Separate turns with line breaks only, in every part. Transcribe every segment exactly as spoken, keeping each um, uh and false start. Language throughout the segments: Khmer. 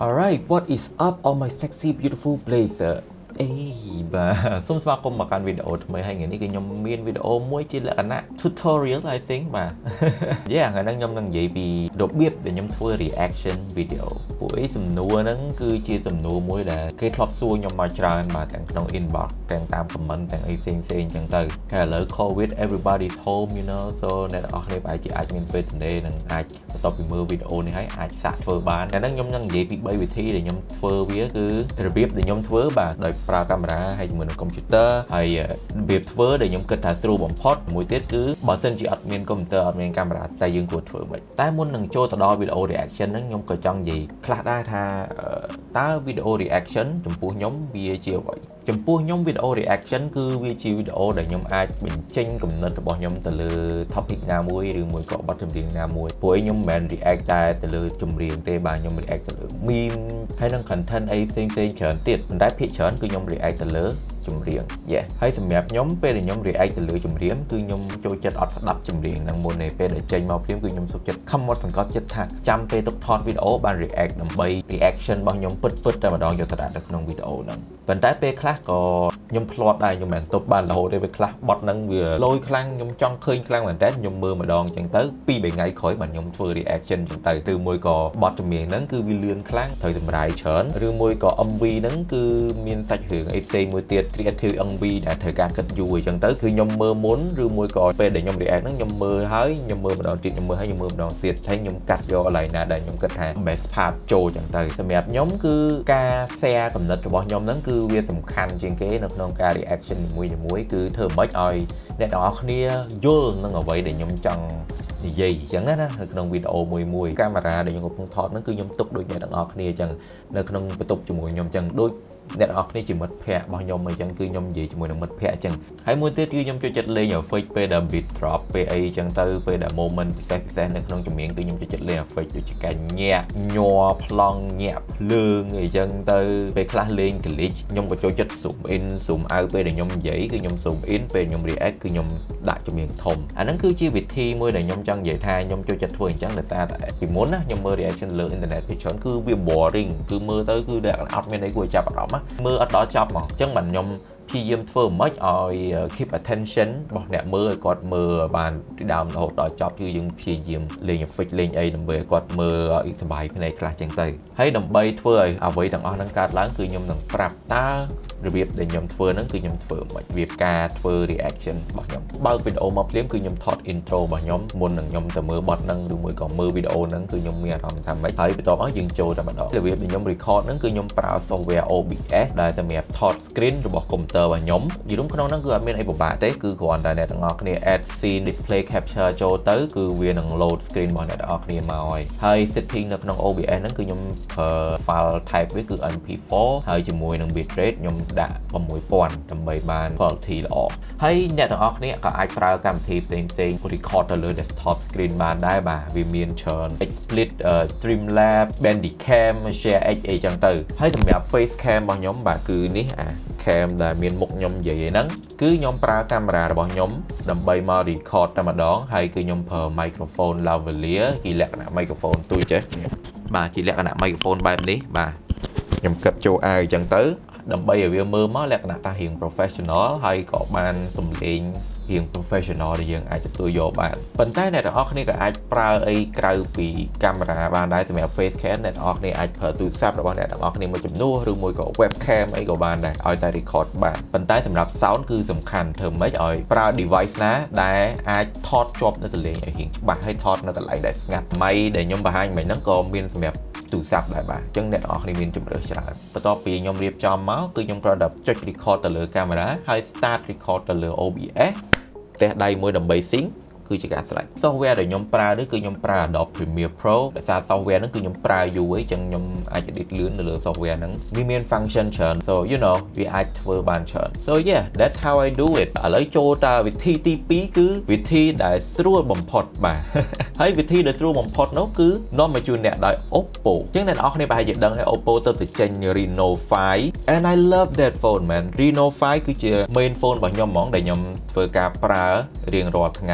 Alright, what is up all my sexy beautiful blazer អេបាទសូមស្វាគមន៍មកកាន់វីដេអូថ្មីហើយថ្ងៃនេះគឺខ្ញុំមានវីដេអូមួយជាលក្ខណៈ tutorial I think បាទ Yeah ថ្ងៃនេះខ្ញុំនឹងនិយាយពីរបៀបដែលខ្ញុំធ្វើ reaction video ពួកឯសំណួរហ្នឹងគឺជាសំណួរមួយដែលគេធ្លាប់សួរខ្ញុំមកច្រើនបាទទាំងក្នុង inbox ទាំងតាម comment ទាំងអីផ្សេងៗអញ្ចឹងទៅហើយឥឡូវ covid everybody's home you know so អ្នកទាំងអស់គ្នាប្រហែលជាអាចមានពេលទំនេរនិងអាចបន្ទាប់ពីមើលវីដេអូនេះហើយអាចសាកធ្វើបានតែហ្នឹងខ្ញុំនឹងនិយាយពី3វិធីដែលខ្ញុំធ្វើវាគឺរបៀបដែលខ្ញុំធ្វើបាទដោយប្រើកាមេរ៉ាហើយជាមួយនឹងកុំព្យូទ័រហើយរបៀបធ្វើដែលខ្ញុំគិតថាស្រួលបំផុតមួយទៀតគឺបើសិនជាអត់មានកុំព្យូទ័រអត់មានកាមេរ៉ាតែយើងគួរធ្វើមិនតែមុននឹងចូលទៅដល់វីដេអូ reaction ហ្នឹងខ្ញុំក៏ចង់និយាយខ្លះដែរថាតើវីដេអូ reaction ចំពោះខ្ញុំវាជាអ្វីចំពោះខ្ញុំវីដេអូ reaction គឺវាជាវីដេអូដែលខ្ញុំអាចបញ្ចេញគំនិតរបស់ខ្ញុំទៅលើ topic ណាមួយឬមួយក៏បទចម្រៀងណាមួយព្រោះខ្ញុំមិនមែន react តែទៅលើចម្រៀងទេបាទខ្ញុំ react ទៅលើ meme ហើយនឹង content អីផ្សេងៗច្រើនទៀតប៉ុន្តែភាគច្រើនគឺខ្ញុំ react ទៅលើចម្រៀង Yeah ហើយសម្រាប់ខ្ញុំពេលដែលខ្ញុំ react ទៅលើចម្រៀងគឺខ្ញុំចូលចិត្តអត់ស្ដាប់ចម្រៀងហ្នឹងមុនពេលដែលចេញមកព្រាមគឺខ្ញុំសុខចិត្តខំមកសង្កត់ចិត្តថាចាំពេលទុកថតវីដេអូបាន react ដើម្បី reaction របស់ខ្ញុំពិតៗតែម្ដងយកទៅដាក់នៅក្នុងវីដេអូហ្នឹងប៉ុន្តែពេលខ្លះក៏ខ្ញុំធ្លាប់ដែរខ្ញុំមិនទប់បានរហូតទេពេលខ្លះបត់ហ្នឹងវាលយខ្លាំងខ្ញុំចង់ឃើញខ្លាំងមែនតើខ្ញុំមើលម្ដងអញ្ចឹងទៅពីរបីថ្ងៃក្រោយបាទខ្ញុំធ្វើ reaction អញ្ចឹងទៅឬមួយក៏បត់ចម្រៀងហ្នឹងគឺវាលឿនខ្លាំងត្រូវតម្រាយច្រើនឬមួយក៏ em vê ហ្នឹងគឺមានសាច់រឿងអីផ្សេងមួយទៀត creative em vê ដែលត្រូវការគិតយូរអញ្ចឹងទៅគឺខ្ញុំមើលមុនឬមួយក៏ពេលដែលខ្ញុំ react ហ្នឹងខ្ញុំមើលហើយខ្ញុំមើលម្ដងទៀតខ្ញុំមើលហើយខ្ញុំមើលម្ដងទៀតហើយខ្ញុំកាត់យកកន្លែងណាដែលខ្ញុំគិតថា best part ចូលអញ្ចឹងទៅសម្រាប់ខ្ញុំគឺការ share គំនិតរបស់ខ្ញុំហ្នឹងគឺវាសំខាន់ជាងគេនៅក្នុងការ reaction នីមួយៗគឺធ្វើម៉េចឲ្យអ្នកទាំងអស់គ្នាយល់នឹងអ្វីដែលខ្ញុំចង់និយាយអញ្ចឹងណានៅក្នុងវីដេអូមួយមួយកាមេរ៉ាដែលខ្ញុំកំពុងថតហ្នឹងគឺខ្ញុំទុកដូចអ្នកទាំងអស់គ្នាអញ្ចឹងនៅក្នុងបន្ទប់ជាមួយខ្ញុំអញ្ចឹងដូចអ្នកទាំងអស់គ្នាជាមិត្តភ័ក្តិរបស់ខ្ញុំអញ្ចឹងគឺខ្ញុំនិយាយជាមួយនឹងមិត្តភ័ក្តិអញ្ចឹងហើយមួយទៀតគឺខ្ញុំចូលចិត្តលេង effect ពេលដែល beat drop ពេលអីអញ្ចឹងទៅពេលដែល moment ពិសេសពិសេសនៅក្នុងចម្រៀងគឺខ្ញុំចូលចិត្តលេង effect ដូចជាការញាក់ញ័រប្លង់ញាក់ភ្លើងអីចឹងទៅពេលខ្លះលេង glitch ខ្ញុំក៏ចូលចិត្ត zoom in zoom out ពេលដែលខ្ញុំនិយាយគឺខ្ញុំ zoom in ពេលខ្ញុំ react គឺខ្ញុំដាក់ចម្រៀងធំអាហ្នឹងគឺជាវិធីមួយដែលខ្ញុំចង់និយាយថាខ្ញុំចូលចិត្តធ្វើអញ្ចឹងដោយសារតែពីមុនណាខ្ញុំមើល reaction លើ internet ពីច្រើនគឺវា boring គឺមើលទៅគឺដែលអត់មានអីគួរចាប់អារម្មណ៍មើលអត់ដល់ចប់ហ្មងអញ្ចឹងបាទខ្ញុំព្យាយាមធ្វើមិនឲ្យ keep attention របស់អ្នកមើលឲ្យគាត់មើលបានពីដើមរហូតដល់ចប់គឺយើងព្យាយាមលេង effect លេងអីដើម្បីឲ្យគាត់មើលឲ្យសប្បាយភ្នែកខ្លះចឹងទៅហើយដើម្បីធ្វើឲ្យអ្វីទាំងអស់ហ្នឹងកើតឡើងគឺខ្ញុំនឹងប្រាប់តើរបៀបដែលខ្ញុំធ្វើហ្នឹងគឺខ្ញុំធ្វើមិនវាការធ្វើ reaction របស់ខ្ញុំបើកវីដេអូមកភ្លាមគឺខ្ញុំថត intro របស់ខ្ញុំមុននឹងខ្ញុំទៅមើលបទហ្នឹងឬមួយក៏មើលវីដេអូហ្នឹងគឺខ្ញុំមានអារម្មណ៍ថាម៉េចហើយបន្ទាប់មកយើងចូលតែម្ដងរបៀបដែលខ្ញុំ record ហ្នឹងគឺខ្ញុំប្រើ software អូ ប៊ី អេស ដែលសម្រាប់ថត screen របស់កុំព្យូទ័ររបស់ខ្ញុំយល់ក្នុងហ្នឹងគឺអត់មានអីពិបាកទេគឺគ្រាន់តែអ្នកទាំងអស់គ្នា add scene display capture ចូលទៅគឺវានឹង load screen របស់អ្នកទាំងអស់គ្នាមកហើយហើយ setting នៅក្នុង អូ ប៊ី អេស ហ្នឹងគឺខ្ញុំប្រើ file type វាគឺ em pê four ហើយជាមួយនឹង bitrate ខ្ញុំដាក់six thousandដើម្បីបាន quality ល្អហើយអ្នកទាំងអស់គ្នាក៏អាចប្រើកម្មវិធីផ្សេងផ្សេង record ទៅលើ desktop screen បានដែរបាទវាមានច្រើន XSplit Streamlabs Bandicam Share X អីចឹងទៅហើយសម្រាប់ face cam របស់ខ្ញុំបាទគឺនេះអា cam ដែលមានមុខខ្ញុំនិយាយហ្នឹងគឺខ្ញុំប្រើកាមេរ៉ារបស់ខ្ញុំដើម្បីមក record តែម្ដងហើយគឺខ្ញុំប្រើ microphone lavalier ជាលក្ខណៈ microphone ទូចចេះបាទជាលក្ខណៈ microphone បែបនេះបាទខ្ញុំគិតចូលអាវអញ្ចឹងទៅដើម្បីឲ្យវាមើលមកលក្ខណៈថារៀង professional ហើយក៏បានសំឡេងរៀង professional ដែលយើងអាចទទួលយកបានប៉ុន្តែអ្នកទាំងអស់គ្នាក៏អាចប្រើអីក្រៅពីកាមេរ៉ាបានដែរសម្រាប់ face cam អ្នកទាំងអស់គ្នាអាចប្រើទូរស័ព្ទរបស់អ្នកទាំងអស់គ្នាមួយចំនួនឬមួយក៏ webcam អីក៏បានដែរឲ្យតែ record បានប៉ុន្តែសម្រាប់ sound គឺសំខាន់ធ្វើម៉េចឲ្យប្រើ device ណាដែលអាចថតជាប់នៅសលេងឲ្យរៀងច្បាស់ហើយថតនៅកន្លែងដែលស្ងាត់ម៉ៃដែលខ្ញុំបង្ហាញមិញហ្នឹងក៏មានសម្រាប់ទូរស័ព្ទដែរបាទអញ្ចឹងអ្នកទាំងអស់គ្នាមានជម្រើសច្រើនបន្ទាប់ពីខ្ញុំរៀបចំមកគឺខ្ញុំគ្រាន់តែចុច record ទៅលើកាមេរ៉ាហើយ start record ទៅលើ អូ ប៊ី អេស ផ្ទះដៃមួយដើម្បី sync គឺជាការស្រេច software ដែលខ្ញុំប្រើនេះគឺខ្ញុំប្រើ Adobe Premiere Pro ដោយសារ software ហ្នឹងគឺខ្ញុំប្រើយូរហើយអញ្ចឹងខ្ញុំអាច edit លឿននៅលើ software ហ្នឹងវាមាន function ច្រើន so you know វាអាចធ្វើបានច្រើន so yeah that's how I do it ឥឡូវចូលទៅវិធីទីtwoគឺវិធីដែលស្រួលបំផុតបាទហើយវិធីដែលស្រួលបំផុតនោះគឺនាំមកជូនអ្នកដោយ Oppo អញ្ចឹងអ្នកនរគ្នាប្រហែលជាដឹងហើយ Oppo ទៅទៅចេញ Reno five and I love that phone man Reno fiveគឺជា main phone របស់ខ្ញុំហ្មងដែលខ្ញុំធ្វើការប្រើរៀងរាល់ថ្ងៃហើយ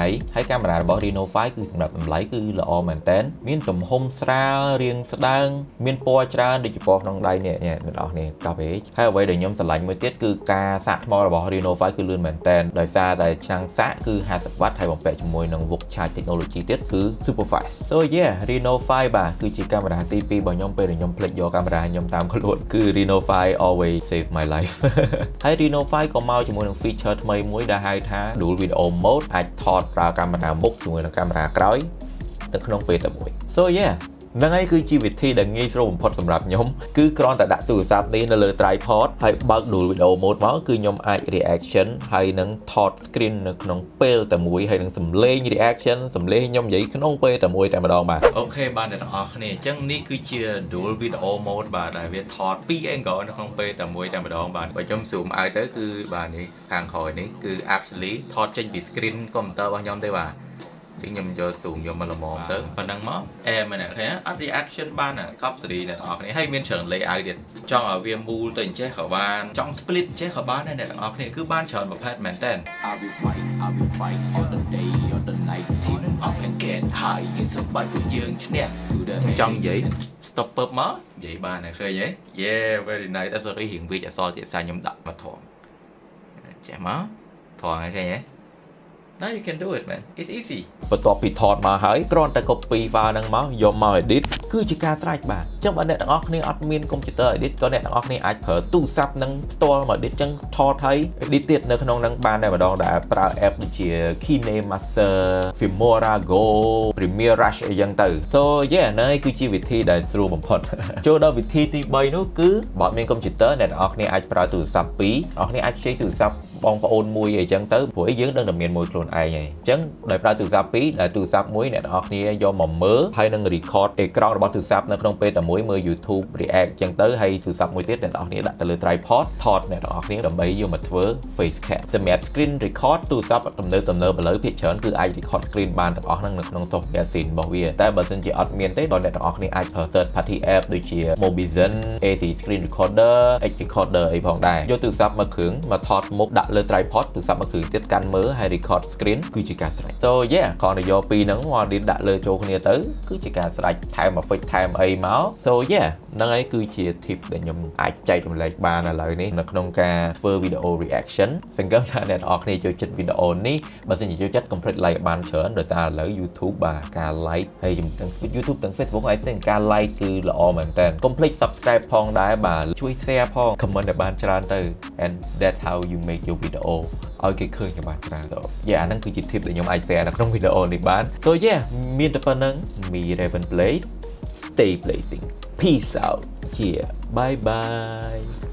កាមេរ៉ារបស់ Reno five គឺសម្រាប់តម្លៃគឺល្អមែនតើមានទំហំស្រាលរាងស្ដើងមានពណ៌ច្រើនដូចជាពណ៌ក្នុងដៃនេះអ្នកនរគ្នា coverage ហើយអ្វីដែលខ្ញុំស្រឡាញ់មួយទៀតគឺការសាកថ្មរបស់ Reno five គឺលឿនមែនតើដោយសារតែឆ្នាំងសាកគឺfifty watt ហើយបំពាក់ជាមួយនឹង Vogue Charge Technology ទៀតគឺ super fast so yeah Reno five បាទគឺជាកាមេរ៉ាទីtwoរបស់ខ្ញុំពេលដែលខ្ញុំភ្លេចយកកាមេរ៉ាខ្ញុំតាមខ្លួនគឺ Reno five always save my life ហើយ Reno five ក៏មកជាមួយនឹង feature ថ្មីមួយដែលហៅថា Dual Video Mode អាចថតប្រើកាមេរ៉ាមុខជាមួយនឹងកាមេរ៉ាក្រោយនៅក្នុងពេលតែមួយ so yeah ហ្នឹងហើយគឺជាវិធីដែលងាយស្រួលបំផុតសម្រាប់ខ្ញុំគឺគ្រាន់តែដាក់ទូរស័ព្ទនេះនៅលើ tripod ហើយបើក Dual Video Mode មកគឺខ្ញុំអាច reaction ហើយនឹងថត screen នៅក្នុងពេលតែមួយហើយនឹងសំឡេង reaction សំឡេងខ្ញុំនិយាយក្នុងពេលតែមួយតែម្ដងបាទអូខេបាទអ្នកទាំងអស់គ្នាអញ្ចឹងនេះគឺជា Dual Video Mode បាទដែលវាថតtwo អេងហ្គលនៅក្នុងពេលតែមួយតែម្ដងបាទបើខ្ញុំ zoom out ទៅគឺបាទនេះខាងក្រោយនេះគឺ actually ថតចេញពី screen computer របស់ខ្ញុំទេបាទខ្ញុំយក zoom យកមកល្មមទៅប៉ុណ្ណឹងមកអែមែនទេអត់ reaction បានណាកប់សេរីអ្នកនរគ្នាហើយមានច្រើន layout ទៀតចង់ឲ្យវាមូលទៅអញ្ចេះក៏បានចង់ split អញ្ចេះក៏បានដែរអ្នកនរគ្នាគឺបានច្រើនប្រភេទមែនតើ I will fight I will fight all the day all the night team up and get high យើងសប្បាយពួកយើងឈ្នះចង់និយាយ stop ពើមកនិយាយបានតែឃើញហ៎ yeah very nice តែ sorry រៀងវិចអសរទៀតសារខ្ញុំដាក់មកធំចេះមកធំហ្នឹងឃើញហ៎Now you can do it man it's easy បន្ទាប់ពីថតមកហើយគ្រាន់តែ copy file ហ្នឹងមកយកមក edit គឺជាការស្រេចបាទអញ្ចឹងបើអ្នកទាំងអស់គ្នាអត់មានកុំព្យូទ័រ edit ក៏អ្នកទាំងអស់គ្នាអាចប្រើទូរស័ព្ទនឹងផ្ទាល់មក edit អញ្ចឹងថតហើយ edit ទៀតនៅក្នុងហ្នឹងបានតែម្ដងដែលប្រើ app ដូចជា KineMaster Filmora Go Premiere Rush អីចឹងទៅ so yeah ហ្នឹងគឺជាវិធីដែលស្រួលបំផុតចូលដល់វិធីទី3នោះគឺបើមានកុំព្យូទ័រអ្នកទាំងអស់គ្នាអាចប្រើទូរស័ព្ទពីរអ្នកគ្នាអាចខ្ចីទូរស័ព្ទបងប្អូនមួយអីចឹងទៅព្រោះយើងដឹងតែមានមួយខ្លួនឯងហើយអញ្ចឹងដោយប្រើទូរស័ព្ទពីរដែលទូរស័ព្ទមួយអ្នកទាំងអស់គ្នាយកមកមើលហើយនឹង record អេក្រង់របស់ទូរស័ព្ទនៅក្នុងពេលតែមួយមើល YouTube react អញ្ចឹងទៅហើយទូរស័ព្ទមួយទៀតអ្នកទាំងអស់គ្នាដាក់ទៅលើ tripod ថតអ្នកទាំងអស់គ្នាដើម្បីយកមកធ្វើ face cam សម្រាប់ screen record ទូរស័ព្ទទំនើបទំនើបឥឡូវភាគច្រើនគឺអាច record screen បានទាំងអស់ហ្នឹងនៅក្នុង software scene របស់វាតែបើសិនជាអត់មានទេដល់អ្នកទាំងអស់គ្នាអាចប្រើ third party app ដូចជា Mobizen เอ ซี screen recorder H recorder អីផងដែរយកទូរស័ព្ទមកគ្រឿងមកថតមុខដាក់លើ tripod ទូរស័ព្ទមកគ្រឿងទៀតកាន់មើលហើយ record screen គឺជាការស្រេច so yeah គ្រាន់តែយកពីរហ្នឹងមកដាក់លើចូលគ្នាទៅគឺជាការស្រេចថែម effect ថែមអីមក so yeah ហ្នឹងហើយគឺជា tip ដែលខ្ញុំអាចចែករំលែកបានឥឡូវនេះនៅក្នុងការធ្វើ video reaction សង្ឃឹមថាអ្នកនរគ្នាចូលចិត្ត video នេះបើសិនជាចូលចិត្ត complete like បានច្រើនដោយសារឥឡូវ YouTube បាទការ like ហើយទាំង YouTube ទាំង Facebook ហើយទាំងការ like គឺល្អមែនតើ complete subscribe ផងដែរបាទជួយ share ផង comment ឲ្យបានច្រើនទៅ and that's how you make your video ឲ្យគេឃើញឲ្យបានច្រើនទៅ yeah អាហ្នឹងគឺជា tip ដែលខ្ញុំអាច share នៅក្នុង video នេះបាន so yeah មានតែប៉ុណ្្នឹង me Raven Blaze stay blazing peace out yeah bye bye